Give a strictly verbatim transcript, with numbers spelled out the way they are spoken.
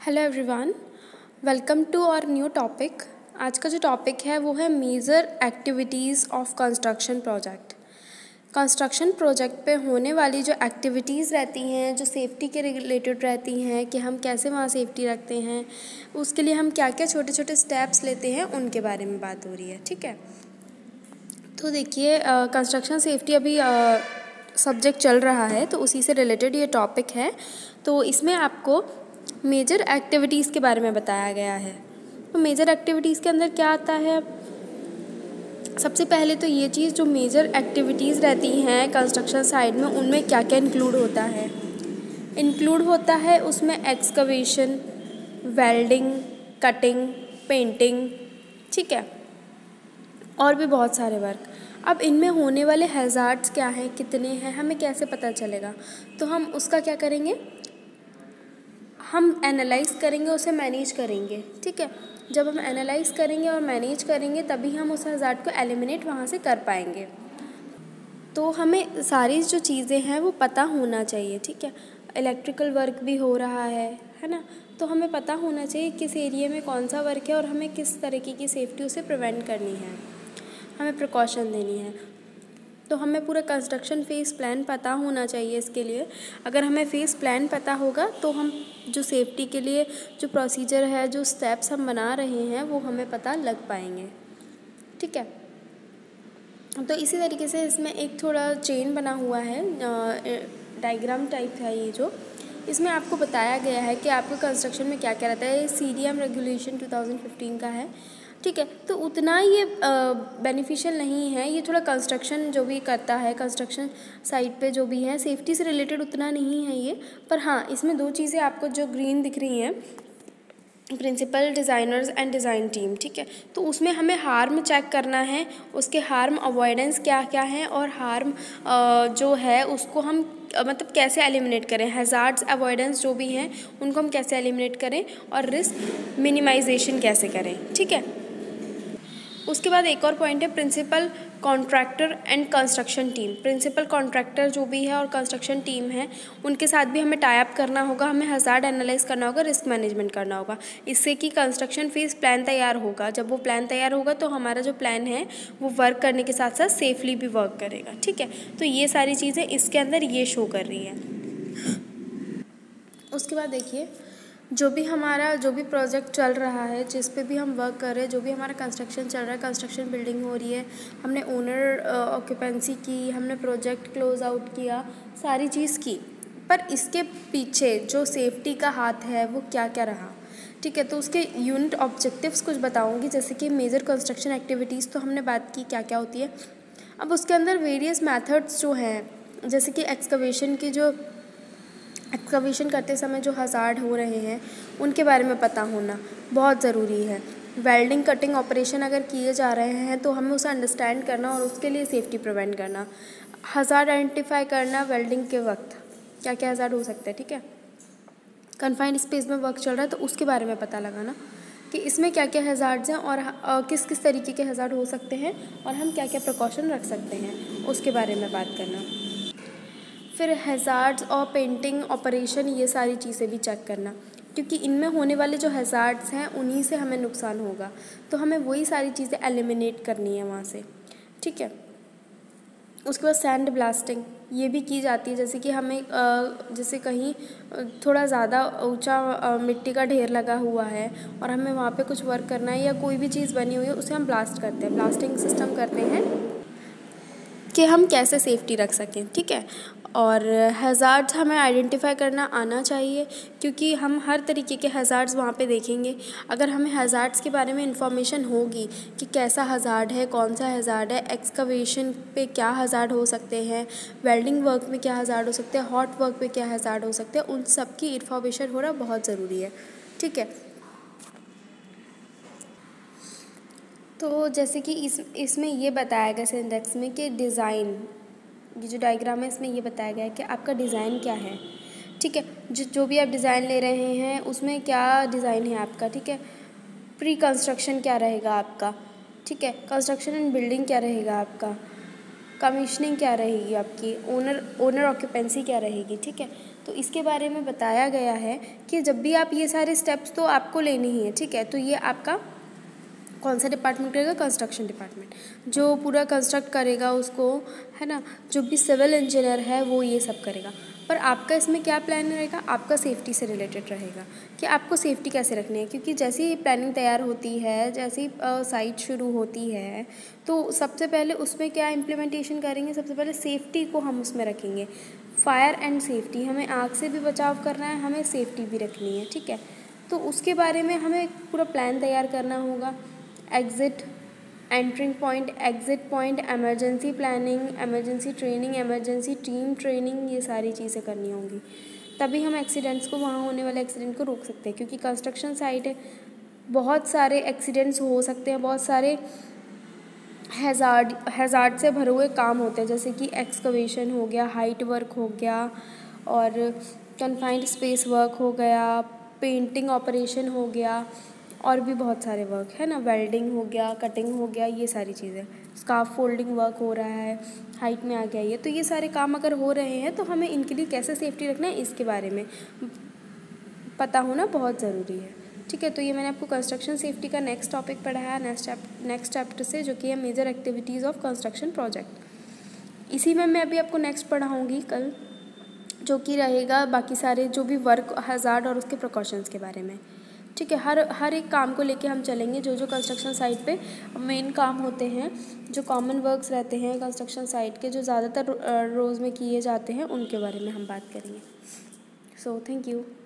Hello everyone, welcome to our new topic. आज का जो टॉपिक है वो है major activities of construction project. Construction project पे होने वाली जो एक्टिविटीज़ रहती हैं, जो सेफ्टी के रिलेटेड रहती हैं कि हम कैसे वहाँ सेफ्टी रखते हैं, उसके लिए हम क्या क्या छोटे छोटे स्टेप्स लेते हैं, उनके बारे में बात हो रही है। ठीक है, तो देखिए कंस्ट्रक्शन सेफ्टी अभी सब्जेक्ट चल रहा है तो उसी से रिलेटेड ये टॉपिक है। तो इसमें आपको मेजर एक्टिविटीज़ के बारे में बताया गया है। तो मेजर एक्टिविटीज़ के अंदर क्या आता है? सबसे पहले तो ये चीज़, जो मेजर एक्टिविटीज़ रहती हैं कंस्ट्रक्शन साइड में, उनमें क्या क्या इंक्लूड होता है। इंक्लूड होता है उसमें एक्सकवेशन, वेल्डिंग, कटिंग, पेंटिंग, ठीक है, और भी बहुत सारे वर्क। अब इनमें होने वाले हैज़ार्ड्स क्या हैं, कितने हैं, हमें कैसे पता चलेगा? तो हम उसका क्या करेंगे, हम एनालाइज करेंगे, उसे मैनेज करेंगे। ठीक है, जब हम एनालाइज करेंगे और मैनेज करेंगे तभी हम उस हैज़ार्ड को एलिमिनेट वहाँ से कर पाएंगे। तो हमें सारी जो चीज़ें हैं वो पता होना चाहिए। ठीक है, इलेक्ट्रिकल वर्क भी हो रहा है है ना, तो हमें पता होना चाहिए किस एरिया में कौन सा वर्क है और हमें किस तरीके की सेफ्टी उसे प्रिवेंट करनी है, हमें प्रिकॉशन देनी है। तो हमें पूरा कंस्ट्रक्शन फेस प्लान पता होना चाहिए इसके लिए। अगर हमें फेस प्लान पता होगा तो हम जो सेफ्टी के लिए जो प्रोसीजर है, जो स्टेप्स हम बना रहे हैं, वो हमें पता लग पाएंगे। ठीक है, तो इसी तरीके से इसमें एक थोड़ा चेन बना हुआ है, डायग्राम टाइप है ये, जो इसमें आपको बताया गया है कि आपको कंस्ट्रक्शन में क्या क्या रहता है। ये C D M regulation two thousand fifteen का है। ठीक है, तो उतना ये बेनिफिशियल नहीं है, ये थोड़ा कंस्ट्रक्शन जो भी करता है, कंस्ट्रक्शन साइट पे जो भी है, सेफ्टी से रिलेटेड उतना नहीं है ये। पर हाँ, इसमें दो चीज़ें आपको जो ग्रीन दिख रही हैं, principal, designers and design team. ठीक है, तो उसमें हमें हार्म चेक करना है, उसके हार्म अवॉइडेंस क्या क्या है और हार्म जो है उसको हम मतलब कैसे एलिमिनेट करें, हैज़ार्ड्स अवॉइडेंस जो भी हैं उनको हम कैसे एलिमिनेट करें और रिस्क मिनिमाइजेशन कैसे करें। ठीक है, उसके बाद एक और पॉइंट है principal, contractor and construction team. Principal contractor जो भी है और कंस्ट्रक्शन टीम है, उनके साथ भी हमें टाई अप करना होगा, हमें हज़ार्ड एनालाइज करना होगा, रिस्क मैनेजमेंट करना होगा, इससे कि कंस्ट्रक्शन फेज प्लान तैयार होगा। जब वो प्लान तैयार होगा तो हमारा जो प्लान है वो वर्क करने के साथ साथ सेफली भी वर्क करेगा। ठीक है, तो ये सारी चीज़ें इसके अंदर ये शो कर रही हैं। उसके बाद देखिए, जो भी हमारा जो भी प्रोजेक्ट चल रहा है, जिस पे भी हम वर्क कर रहे हैं, जो भी हमारा कंस्ट्रक्शन चल रहा है, कंस्ट्रक्शन बिल्डिंग हो रही है, हमने ओनर ऑक्यूपेंसी की, हमने प्रोजेक्ट क्लोज आउट किया, सारी चीज़ की, पर इसके पीछे जो सेफ्टी का हाथ है वो क्या क्या रहा। ठीक है, तो उसके यूनिट ऑब्जेक्टिव्स कुछ बताऊंगी, जैसे कि मेजर कंस्ट्रक्शन एक्टिविटीज़ तो हमने बात की क्या क्या होती है। अब उसके अंदर वेरियस मेथड्स जो हैं, जैसे कि एक्सकवेशन की, जो एक्सकवेशन करते समय जो हज़ार्ड हो रहे हैं उनके बारे में पता होना बहुत ज़रूरी है। वेल्डिंग, कटिंग ऑपरेशन अगर किए जा रहे हैं तो हमें उसे अंडरस्टैंड करना और उसके लिए सेफ्टी प्रिवेंट करना, हज़ार्ड आइडेंटिफाई करना, वेल्डिंग के वक्त क्या क्या हज़ार्ड हो सकते हैं। ठीक है, कन्फाइंड स्पेस में वर्क चल रहा है तो उसके बारे में पता लगाना कि इसमें क्या क्या हज़ार्ड्स हैं और किस किस तरीके के हज़ार्ड हो सकते हैं और हम क्या क्या प्रिकॉशन रख सकते हैं, उसके बारे में बात करना। फिर हैज़ार्ड्स और पेंटिंग ऑपरेशन, ये सारी चीज़ें भी चेक करना, क्योंकि इनमें होने वाले जो हैज़ार्ड्स हैं उन्हीं से हमें नुकसान होगा, तो हमें वही सारी चीज़ें एलिमिनेट करनी है वहाँ से। ठीक है, उसके बाद सैंड ब्लास्टिंग ये भी की जाती है, जैसे कि हमें जैसे कहीं थोड़ा ज़्यादा ऊंचा मिट्टी का ढेर लगा हुआ है और हमें वहाँ पे कुछ वर्क करना है या कोई भी चीज़ बनी हुई है, उसे हम ब्लास्ट करते हैं, ब्लास्टिंग सिस्टम करते हैं कि हम कैसे सेफ्टी रख सकें। ठीक है, और हैज़ार्ड्स हमें आइडेंटिफाई करना आना चाहिए, क्योंकि हम हर तरीके के हैज़ार्ड्स वहाँ पे देखेंगे। अगर हमें हैज़ार्ड्स के बारे में इंफॉर्मेशन होगी कि कैसा हज़ार्ड है, कौन सा हज़ार्ड है, एक्सकवेशन पे क्या हज़ार्ड हो सकते हैं, वेल्डिंग वर्क में क्या हज़ार्ड हो सकते हैं, हॉट वर्क पे क्या हज़ार्ड हो सकते हैं, उन सब की इंफॉर्मेशन होना बहुत ज़रूरी है। ठीक है, तो जैसे कि इस इसमें ये बताया गया सिंटेक्स में कि डिज़ाइन, ये जो डायग्राम है इसमें ये बताया गया है कि आपका डिज़ाइन क्या है। ठीक है, जो जो भी आप डिज़ाइन ले रहे हैं उसमें क्या डिज़ाइन है आपका। ठीक है, प्री कंस्ट्रक्शन क्या रहेगा आपका। ठीक है, कंस्ट्रक्शन एंड बिल्डिंग क्या रहेगा आपका, कमीशनिंग क्या रहेगी आपकी, ओनर ओनर ऑक्यूपेंसी क्या रहेगी, ठीक है। तो इसके बारे में बताया गया है कि जब भी आप ये सारे स्टेप्स तो आपको लेने ही है, ठीक है। तो ये आपका कौन सा डिपार्टमेंट करेगा, कंस्ट्रक्शन डिपार्टमेंट, जो पूरा कंस्ट्रक्ट करेगा उसको, है ना। जो भी सिविल इंजीनियर है वो ये सब करेगा। पर आपका इसमें क्या प्लान रहेगा, आपका सेफ्टी से रिलेटेड रहेगा कि आपको सेफ्टी कैसे रखनी है, क्योंकि जैसे ही प्लानिंग तैयार होती है, जैसे ही साइट शुरू होती है, तो सबसे पहले उसमें क्या इम्प्लीमेंटेशन करेंगे, सबसे पहले सेफ्टी को हम उसमें रखेंगे। फायर एंड सेफ्टी, हमें आग से भी बचाव करना है, हमें सेफ्टी भी रखनी है, ठीक है। तो उसके बारे में हमें पूरा प्लान तैयार करना होगा। Exit, entering point, exit point, emergency planning, emergency training, emergency team training, ये सारी चीज़ें करनी होंगी, तभी हम एक्सीडेंट्स को, वहाँ होने वाले एक्सीडेंट को रोक सकते हैं। क्योंकि कंस्ट्रक्शन साइट है, बहुत सारे एक्सीडेंट्स हो सकते हैं, बहुत सारे हैज़ार्ड हैज़ार्ड से भरे हुए काम होते हैं, जैसे कि एक्सकवेशन हो गया, हाइट वर्क हो गया, और कन्फाइंड स्पेस वर्क हो गया, पेंटिंग ऑपरेशन हो गया, और भी बहुत सारे वर्क है ना, वेल्डिंग हो गया, कटिंग हो गया, ये सारी चीज़ें, स्कार्फ फोल्डिंग वर्क हो रहा है, हाइट में आ गया ये। तो ये सारे काम अगर हो रहे हैं तो हमें इनके लिए कैसे सेफ्टी रखना है, इसके बारे में पता होना बहुत ज़रूरी है, ठीक है। तो ये मैंने आपको कंस्ट्रक्शन सेफ्टी का नेक्स्ट टॉपिक पढ़ाया नेक्स्ट नेक्स्ट चैप्टर से, जो कि है major activities of construction project. इसी में मैं अभी आपको नेक्स्ट पढ़ाऊँगी कल, जो कि रहेगा बाकी सारे जो भी वर्क हैज़ार्ड और उसके प्रिकॉशंस के बारे में, ठीक है। हर हर एक काम को लेके हम चलेंगे, जो जो कंस्ट्रक्शन साइट पे मेन काम होते हैं, जो कॉमन वर्क्स रहते हैं कंस्ट्रक्शन साइट के, जो ज़्यादातर रोज़ में किए जाते हैं, उनके बारे में हम बात करेंगे। So thank you.